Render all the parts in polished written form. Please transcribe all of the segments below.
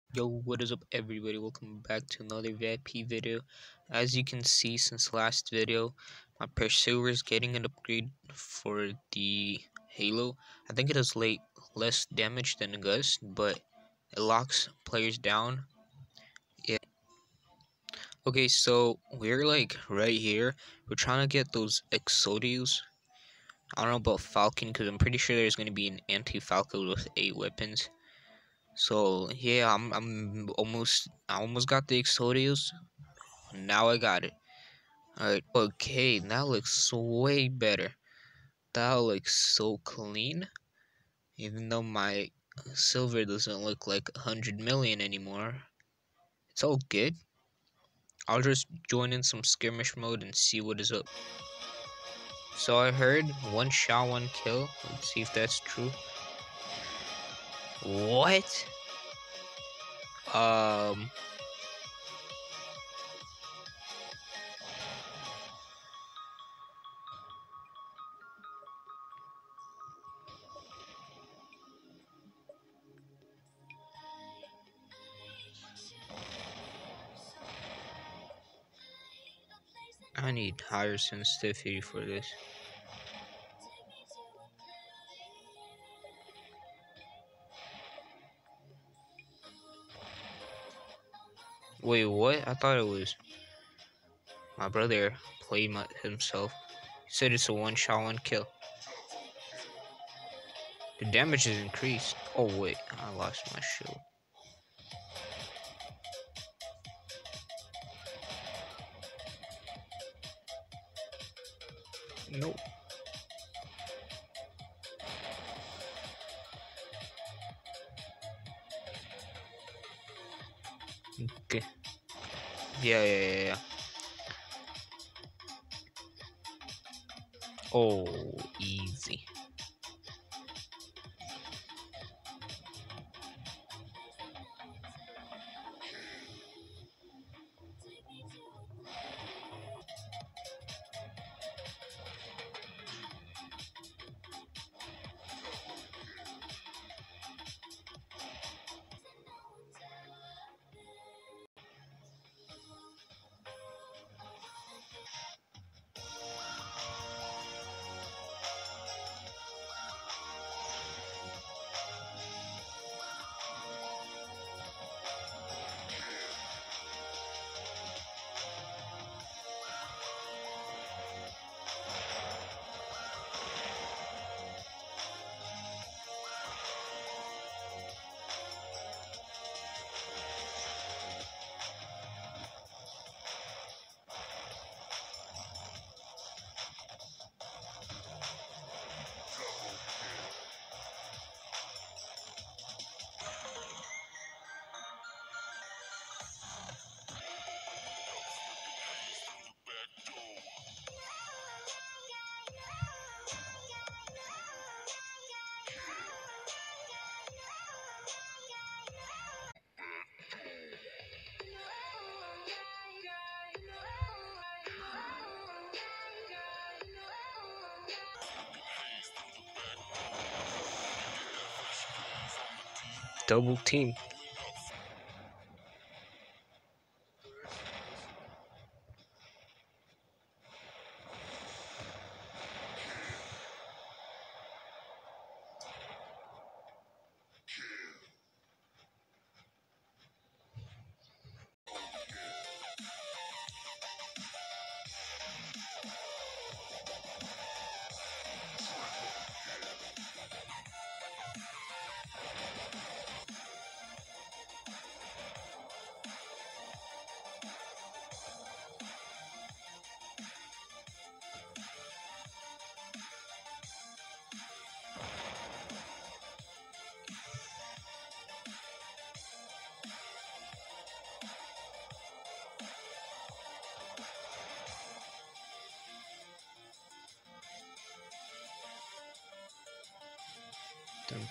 Yo, what is up everybody? Welcome back to another VIP video. As you can see since last video, my Pursuer is getting an upgrade for the Halo. I think it does less damage than a Gust, but it locks players down. Yeah. Okay, so we're like right here. We're trying to get those Exodius. I don't know about Falcon because I'm pretty sure there's going to be an anti-Falcon with 8 weapons. So yeah, I almost got the Exodius. Now I got it. Alright, okay, that looks way better. That looks so clean. Even though my silver doesn't look like 100 million anymore. It's all good. I'll just join in some skirmish mode and see what is up. So I heard one shot, one kill. Let's see if that's true. What? Um, I need higher sensitivity for this. Wait, what? I thought it was my brother played himself. He said it's a one shot, one kill. The damage is increased. Oh wait, I lost my shield. Nope. Okay. Yeah. Oh, easy. Double team. Done.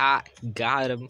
Ha, got him.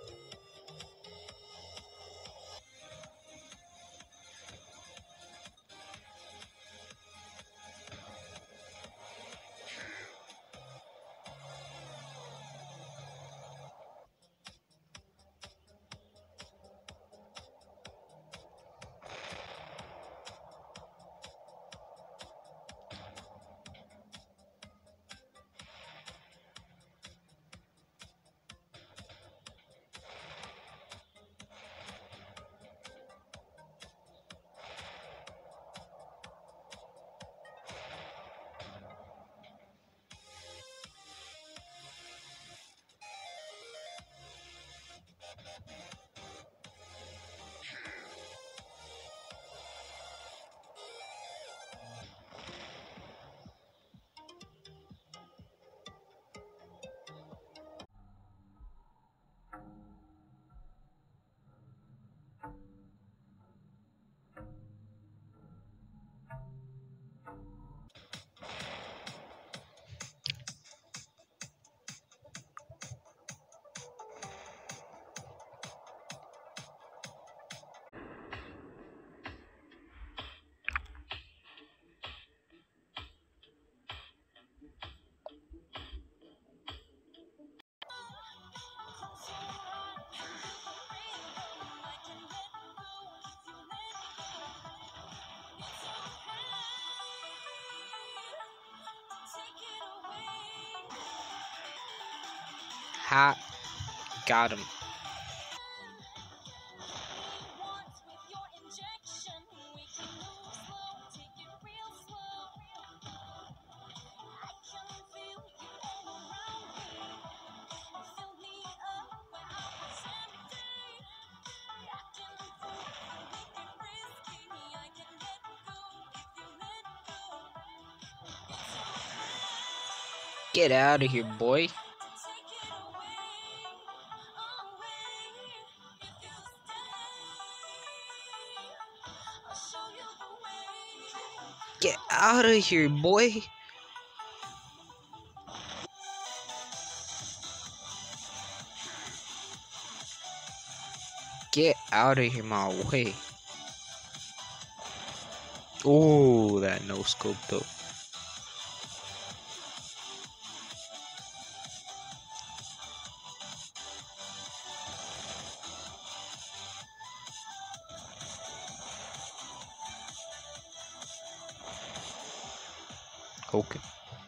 Ha, got him. Get out of here, boy. Get out of here, boy. Get out of here, my way. Oh, that no scope though. Okay.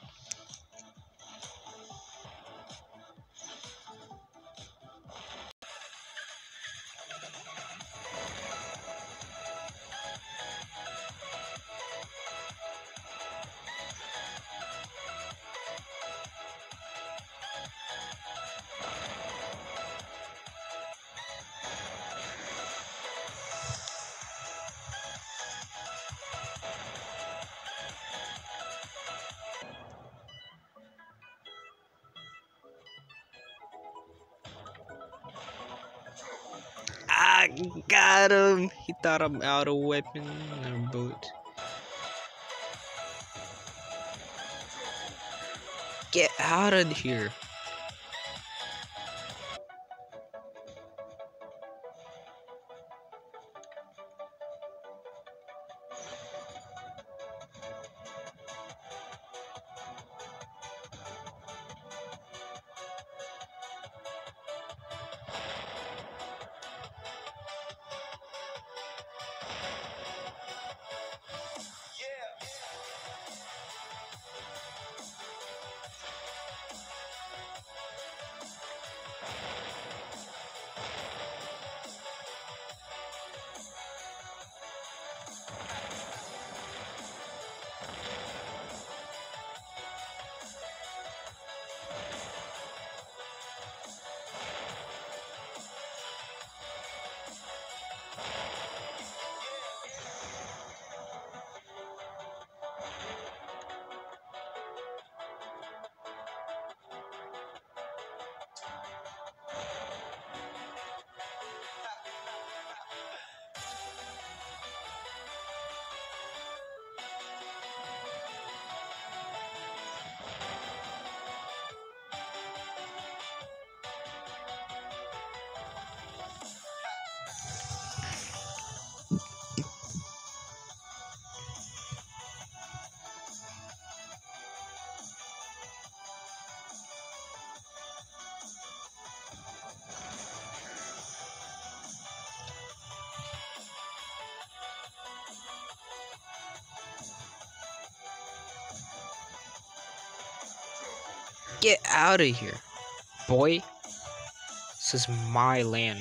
I got him. He thought I'm out of weapon or boat. Get out of here. Get out of here, boy. This is my land.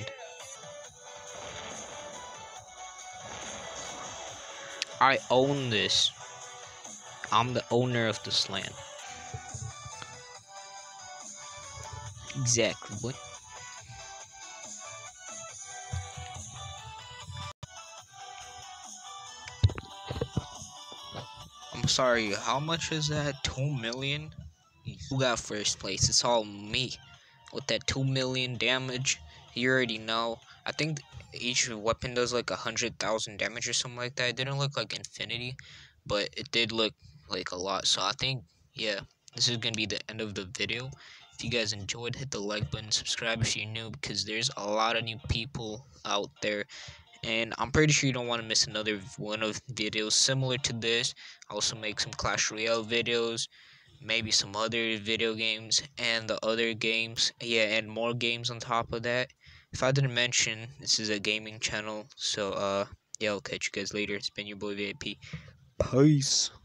I own this. I'm the owner of this land. Exactly, boy. I'm sorry, how much is that? 2 million? Who got first place? It's all me. With that 2 million damage, you already know. I think each weapon does like 100,000 damage or something like that. It didn't look like infinity, but it did look like a lot. So I think, yeah, this is gonna be the end of the video. If you guys enjoyed, hit the like button, subscribe if you're new, because there's a lot of new people out there, and I'm pretty sure you don't want to miss another one of videos similar to this. I also make some Clash Royale videos, maybe some other video games and the other games, yeah, and more games on top of that. If I didn't mention, this is a gaming channel, so yeah, I'll catch you guys later. It's been your boy VIP. Peace.